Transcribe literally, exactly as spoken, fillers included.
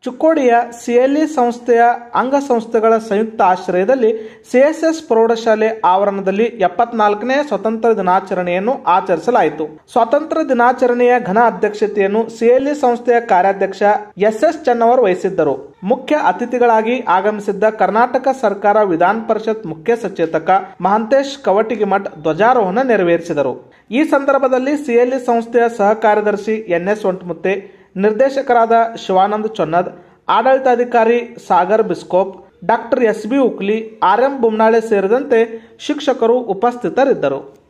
ಚಿಕ್ಕೋಡಿಯ CLE ಸಂಸ್ಥೆಯ ಅಂಗಸಂಸ್ಥೆಗಳ ಸಂಯುಕ್ತ ಆಶ್ರಯದಲ್ಲಿ CSS ಪ್ರೌಢಶಾಲೆ ಆವರಣದಲ್ಲಿ ಎಪ್ಪತ್ನಾಲ್ಕನೇ ಸ್ವಾತಂತ್ರ್ಯ ದಿನಾಚರಣೆಯನ್ನು ಆಚರಿಸಲಾಯಿತು. ಸ್ವಾತಂತ್ರ್ಯ ದಿನಾಚರಣೆಯ ಘನ ಅಧ್ಯಕ್ಷತೆಯನ್ನು ಸಿಎಲ್ಇ ಸಂಸ್ಥೆಯ ಕಾರ್ಯಾಧ್ಯಕ್ಷ ಎಸ್ ಎಸ್ ಚನ್ನವರ್ ವಹಿಸಿದ್ದರು. ಮುಖ್ಯ ಅತಿಥಿಗಳಾಗಿ ಆಗಮಿಸಿದ್ದ ಕರ್ನಾಟಕ ಸರ್ಕಾರ ವಿಧಾನ ಪರಿಷತ್ ಮುಖ್ಯ ಸಚೇತಕ ಮಹಾಂತೇಶ್ ಕವಟಿಗಿಮಠ್ ಧ್ವಜಾರೋಹಣ ನೆರವೇರಿಸಿದರು. ಈ ಸಂದರ್ಭದಲ್ಲಿ ಸಿಎಲ್ಇ ಸಂಸ್ಥೆಯ ಸಹ ಕಾರ್ಯದರ್ಶಿ ಎನ್ ಎಸ್ ಒಂಟಮುತ್ತೆ, ನಿರ್ದೇಶಕರಾದ ಶಿವಾನಂದ ಚೊನ್ನದ್, ಆಡಳಿತಾಧಿಕಾರಿ Sagar Biskop, doctor S B Ukli, R M Bomnale ಸೇರಿದಂತೆ ಶಿಕ್ಷಕರು ಉಪಸ್ಥಿತರಿದ್ದರು.